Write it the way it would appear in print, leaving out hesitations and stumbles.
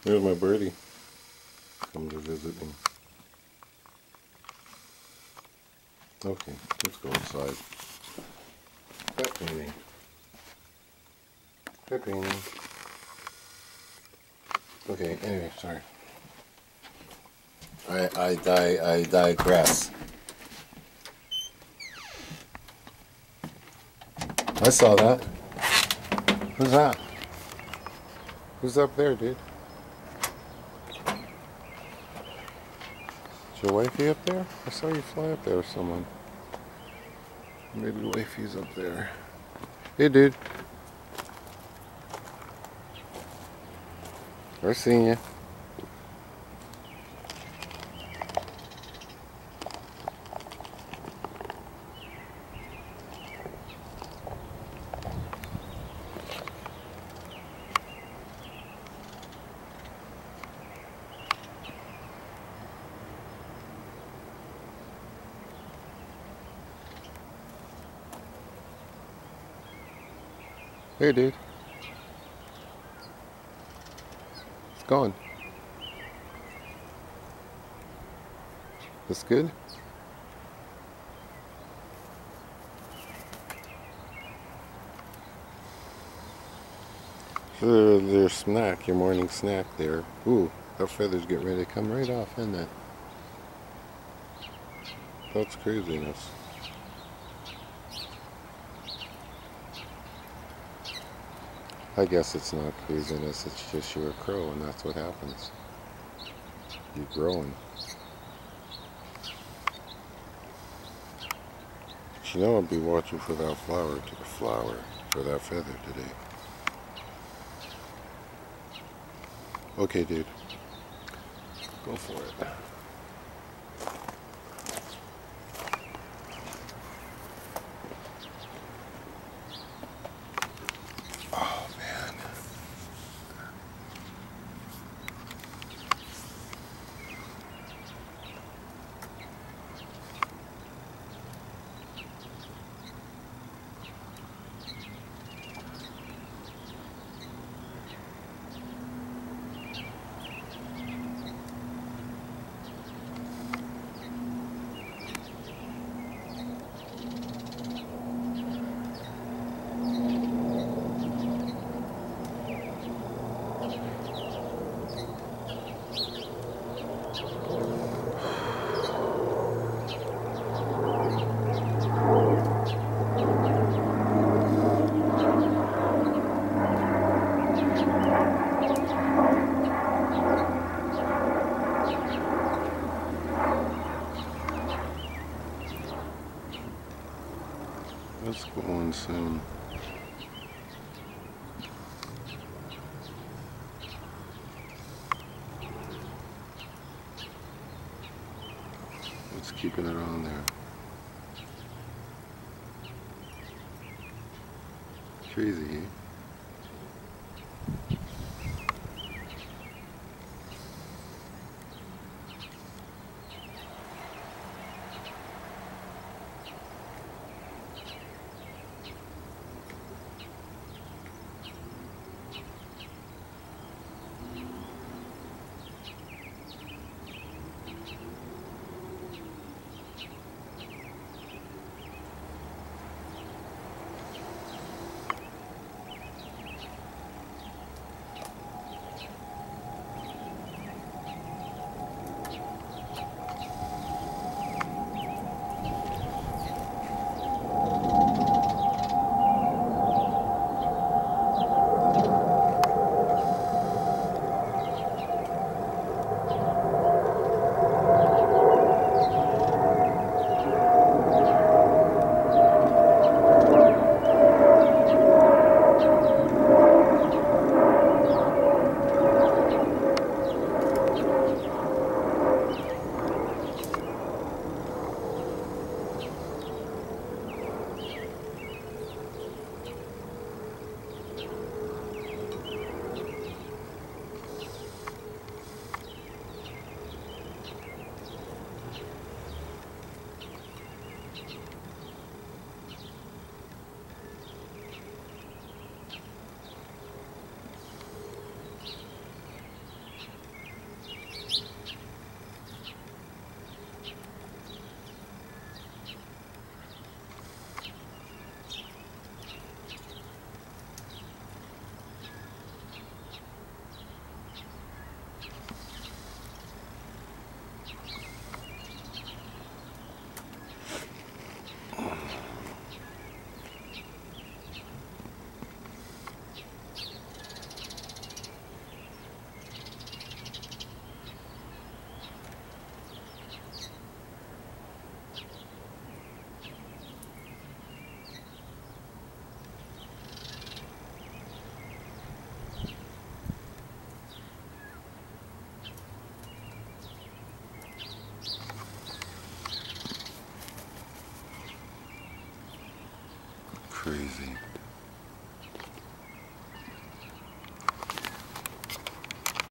There's my birdie. Come to visit me. Okay, let's go inside. Pet painting. Pet painting. Okay, anyway, sorry. I digress. I saw that. Who's that? Who's up there, dude? Is your wifey up there? I saw you fly up there with someone. Maybe wifey's up there. Hey, dude. I seen you. Hey, dude. It's gone. That's good? Their snack, your morning snack there. Ooh, that feather's getting ready to come right off, isn't it? That's craziness. I guess it's not craziness, it's just you're a crow and that's what happens. You're growing. But you know I'll be watching for that flower, for that feather today. Okay, dude. Go for it. Oh, man. Let's go on soon. It's keeping it on there. Crazy, eh? crazy.